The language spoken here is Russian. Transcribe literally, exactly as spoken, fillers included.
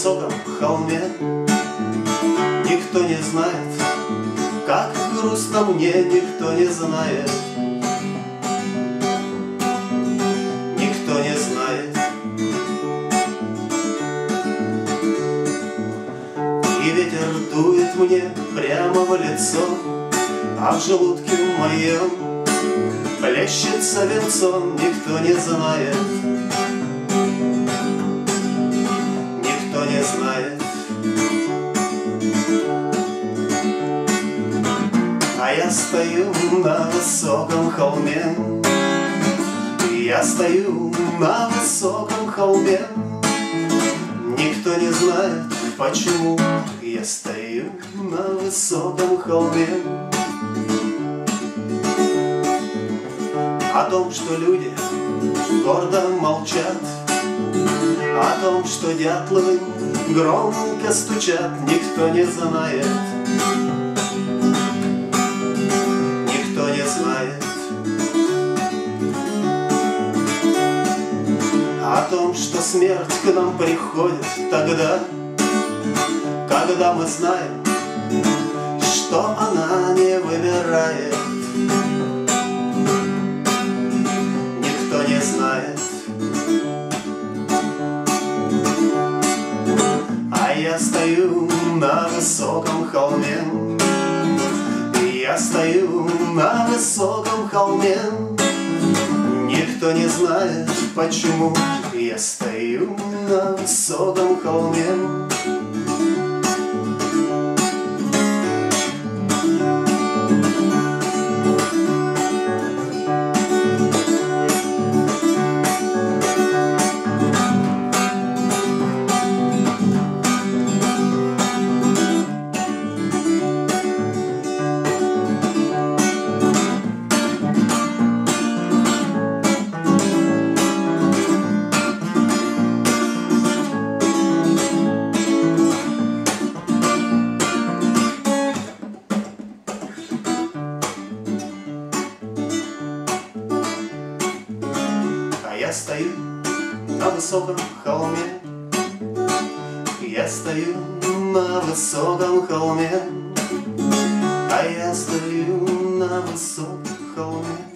высоком холме. Никто не знает, как грустно мне, никто не знает. Никто не знает. И ветер дует мне прямо в лицо, а в желудке моем плещется венцом. Никто не знает. Никто не знает. А я стою на высоком холме. Я стою на высоком холме. Никто не знает, почему я стою на высоком холме. О том, что люди гордо молчат, о том, что дятлы громко стучат, никто не знает. Никто не знает. О том, что смерть к нам приходит тогда, когда мы знаем, что она не выбирает. Никто не знает. А я стою на высоком холме. Я стою на высоком холме. Никто не знает, почему я стою на высоком холме. Я стою на высоком холме. Я стою на высоком холме. А я стою на высоком холме.